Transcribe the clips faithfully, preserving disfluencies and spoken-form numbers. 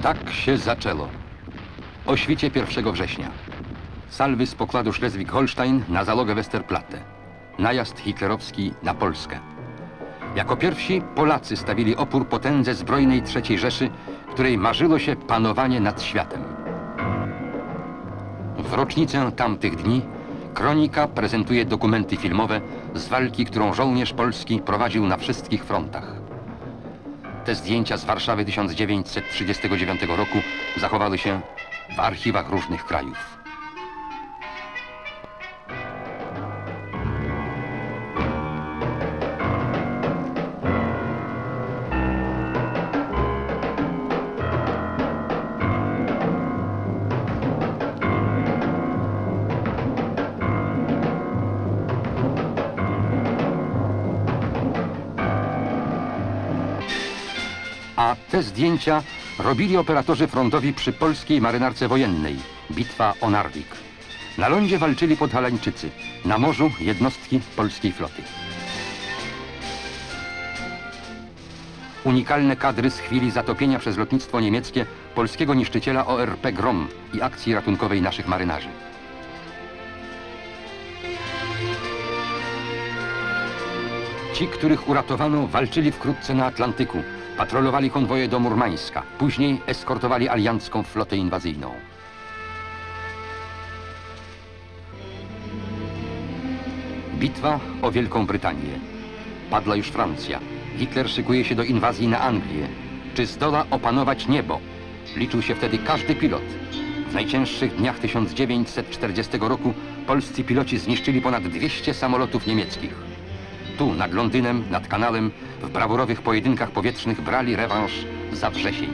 Tak się zaczęło. O świcie pierwszego września. Salwy z pokładu Schleswig-Holstein na zalogę Westerplatte. Najazd hitlerowski na Polskę. Jako pierwsi Polacy stawili opór potędze zbrojnej trzeciej Rzeszy, której marzyło się panowanie nad światem. W rocznicę tamtych dni kronika prezentuje dokumenty filmowe z walki, którą żołnierz polski prowadził na wszystkich frontach. Te zdjęcia z Warszawy tysiąc dziewięćset trzydziestego dziewiątego roku zachowały się w archiwach różnych krajów. A te zdjęcia robili operatorzy frontowi przy polskiej marynarce wojennej. Bitwa o Narvik. Na lądzie walczyli Podhalańczycy, na morzu jednostki polskiej floty. Unikalne kadry z chwili zatopienia przez lotnictwo niemieckie polskiego niszczyciela O R P Grom i akcji ratunkowej naszych marynarzy. Ci, których uratowano, walczyli wkrótce na Atlantyku. Patrolowali konwoje do Murmańska, później eskortowali aliancką flotę inwazyjną. Bitwa o Wielką Brytanię. Padła już Francja. Hitler szykuje się do inwazji na Anglię. Czy zdoła opanować niebo? Liczył się wtedy każdy pilot. W najcięższych dniach tysiąc dziewięćset czterdziestego roku polscy piloci zniszczyli ponad dwieście samolotów niemieckich. Tu, nad Londynem, nad kanałem, w brawurowych pojedynkach powietrznych brali rewanż za wrzesień.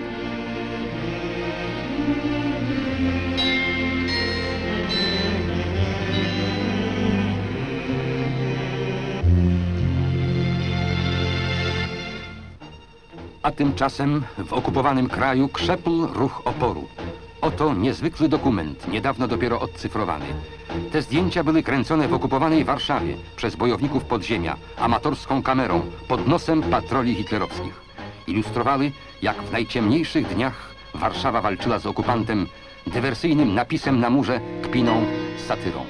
A tymczasem w okupowanym kraju krzepł ruch oporu. Oto niezwykły dokument, niedawno dopiero odcyfrowany. Te zdjęcia były kręcone w okupowanej Warszawie przez bojowników podziemia, amatorską kamerą, pod nosem patroli hitlerowskich. Ilustrowały, jak w najciemniejszych dniach Warszawa walczyła z okupantem, dywersyjnym napisem na murze, kpiną, satyrą.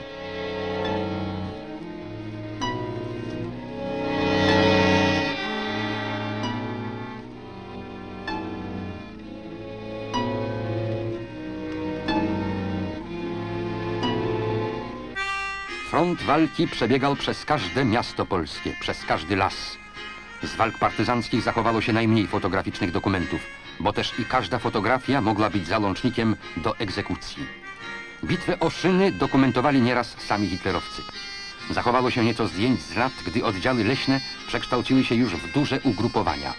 Front walki przebiegał przez każde miasto polskie, przez każdy las. Z walk partyzanckich zachowało się najmniej fotograficznych dokumentów, bo też i każda fotografia mogła być zalącznikiem do egzekucji. Bitwę o Szyny dokumentowali nieraz sami hitlerowcy. Zachowało się nieco zdjęć z lat, gdy oddziały leśne przekształciły się już w duże ugrupowania.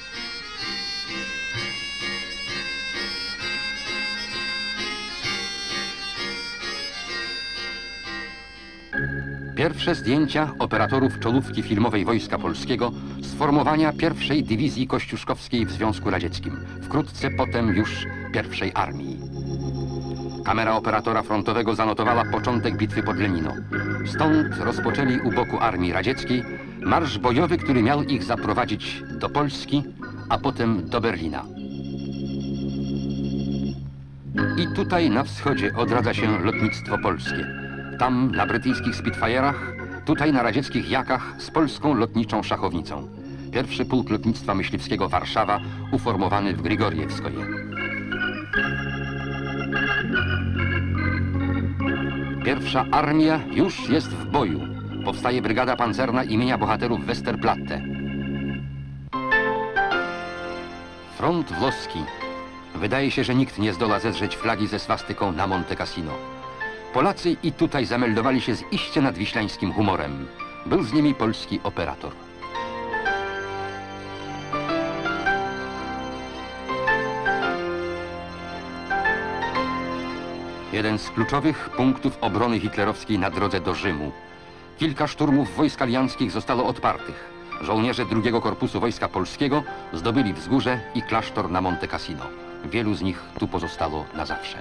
Pierwsze zdjęcia operatorów czołówki filmowej Wojska Polskiego z formowania pierwszej Dywizji Kościuszkowskiej w Związku Radzieckim, wkrótce potem już pierwszej Armii. Kamera operatora frontowego zanotowała początek bitwy pod Lenino. Stąd rozpoczęli u boku Armii Radzieckiej marsz bojowy, który miał ich zaprowadzić do Polski, a potem do Berlina. I tutaj na wschodzie odradza się lotnictwo polskie. Tam na brytyjskich Spitfire'ach, tutaj na radzieckich Jakach z polską lotniczą szachownicą. Pierwszy pułk lotnictwa myśliwskiego Warszawa uformowany w Grigorjewskoje. Pierwsza armia już jest w boju. Powstaje brygada pancerna imienia bohaterów Westerplatte. Front włoski. Wydaje się, że nikt nie zdoła zedrzeć flagi ze swastyką na Monte Cassino. Polacy i tutaj zameldowali się z iście nadwiślańskim humorem. Był z nimi polski operator. Jeden z kluczowych punktów obrony hitlerowskiej na drodze do Rzymu. Kilka szturmów wojsk alianckich zostało odpartych. Żołnierze drugiego Korpusu Wojska Polskiego zdobyli wzgórze i klasztor na Monte Cassino. Wielu z nich tu pozostało na zawsze.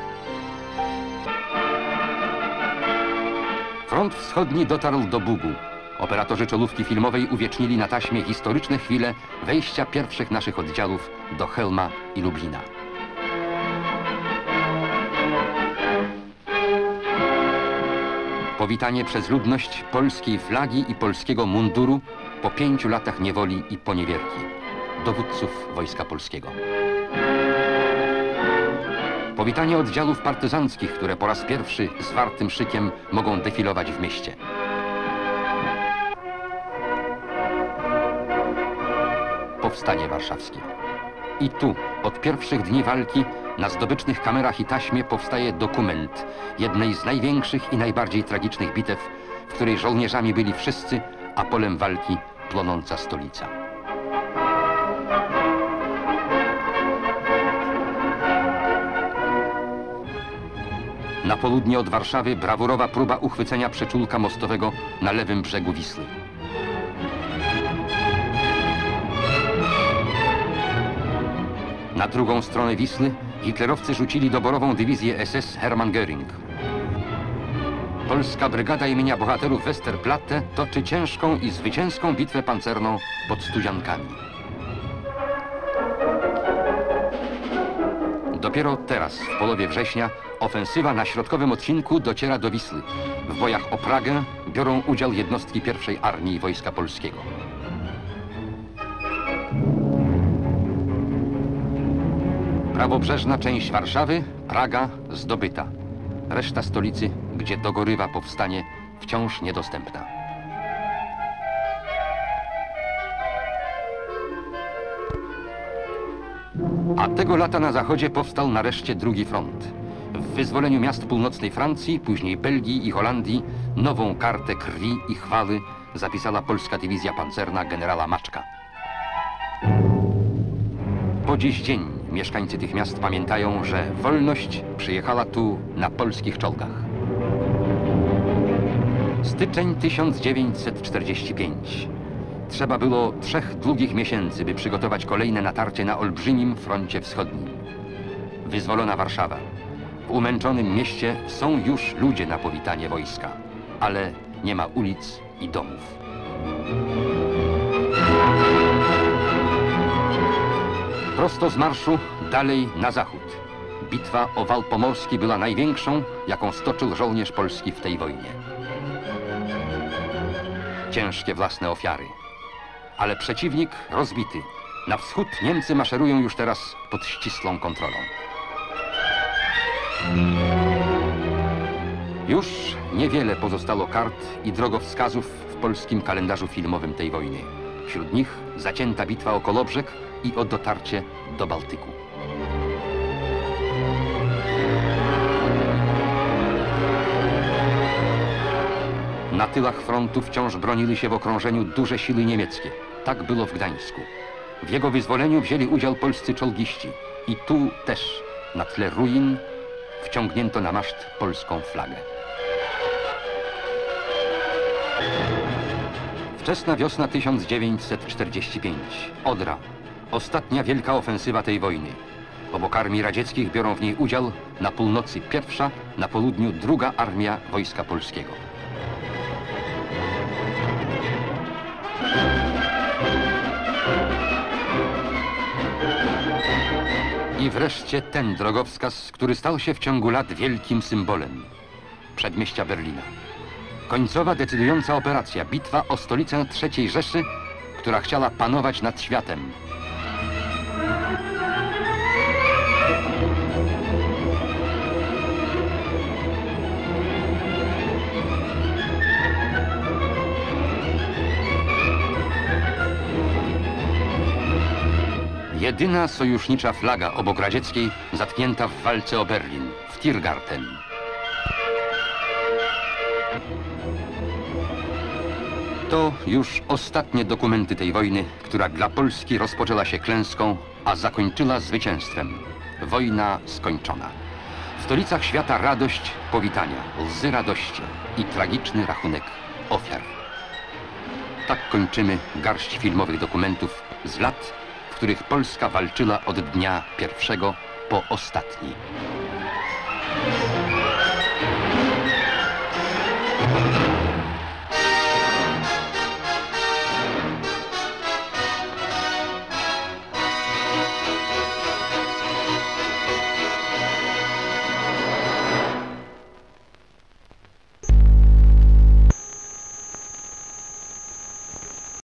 Front wschodni dotarł do Bugu. Operatorzy czołówki filmowej uwiecznili na taśmie historyczne chwile wejścia pierwszych naszych oddziałów do Chełma i Lublina. Powitanie przez ludność polskiej flagi i polskiego munduru po pięciu latach niewoli i poniewierki. Dowódców Wojska Polskiego. Powitanie oddziałów partyzanckich, które po raz pierwszy zwartym szykiem mogą defilować w mieście. Powstanie warszawskie. I tu, od pierwszych dni walki, na zdobycznych kamerach i taśmie powstaje dokument jednej z największych i najbardziej tragicznych bitew, w której żołnierzami byli wszyscy, a polem walki płonąca stolica. Na południe od Warszawy brawurowa próba uchwycenia przeczółka mostowego na lewym brzegu Wisły. Na drugą stronę Wisły hitlerowcy rzucili doborową dywizję S S Hermann Göring. Polska brygada imienia bohaterów Westerplatte toczy ciężką i zwycięską bitwę pancerną pod Studziankami. Dopiero teraz, w połowie września, ofensywa na środkowym odcinku dociera do Wisły. W bojach o Pragę biorą udział jednostki pierwszej Armii Wojska Polskiego. Prawobrzeżna część Warszawy, Praga zdobyta. Reszta stolicy, gdzie dogorywa powstanie, wciąż niedostępna. A tego lata na zachodzie powstał nareszcie drugi front. W wyzwoleniu miast północnej Francji, później Belgii i Holandii, nową kartę krwi i chwały zapisała polska dywizja pancerna generała Maczka. Po dziś dzień mieszkańcy tych miast pamiętają, że wolność przyjechała tu na polskich czołgach. Styczeń tysiąc dziewięćset czterdziesty piąty. Trzeba było trzech długich miesięcy, by przygotować kolejne natarcie na olbrzymim froncie wschodnim. Wyzwolona Warszawa. W umęczonym mieście są już ludzie na powitanie wojska, ale nie ma ulic i domów. Prosto z marszu, dalej na zachód. Bitwa o Wal Pomorski była największą, jaką stoczył żołnierz polski w tej wojnie. Ciężkie własne ofiary. Ale przeciwnik rozbity. Na wschód Niemcy maszerują już teraz pod ścisłą kontrolą. Już niewiele pozostało kart i drogowskazów w polskim kalendarzu filmowym tej wojny. Wśród nich zacięta bitwa o Kołobrzeg i o dotarcie do Bałtyku. Na tyłach frontu wciąż bronili się w okrążeniu duże siły niemieckie. Tak było w Gdańsku. W jego wyzwoleniu wzięli udział polscy czołgiści. I tu też, na tle ruin, wciągnięto na maszt polską flagę. Wczesna wiosna tysiąc dziewięćset czterdziesty piąty. Odra. Ostatnia wielka ofensywa tej wojny. Obok armii radzieckich biorą w niej udział na północy pierwsza, na południu druga armia Wojska Polskiego. I wreszcie ten drogowskaz, który stał się w ciągu lat wielkim symbolem. Przedmieścia Berlina. Końcowa, decydująca operacja, bitwa o stolicę trzeciej Rzeszy, która chciała panować nad światem. Jedyna sojusznicza flaga obok radzieckiej zatknięta w walce o Berlin, w Tiergarten. To już ostatnie dokumenty tej wojny, która dla Polski rozpoczęła się klęską, a zakończyła zwycięstwem. Wojna skończona. W stolicach świata radość powitania, łzy radości i tragiczny rachunek ofiar. Tak kończymy garść filmowych dokumentów z lat, w których Polska walczyła od dnia pierwszego po ostatni.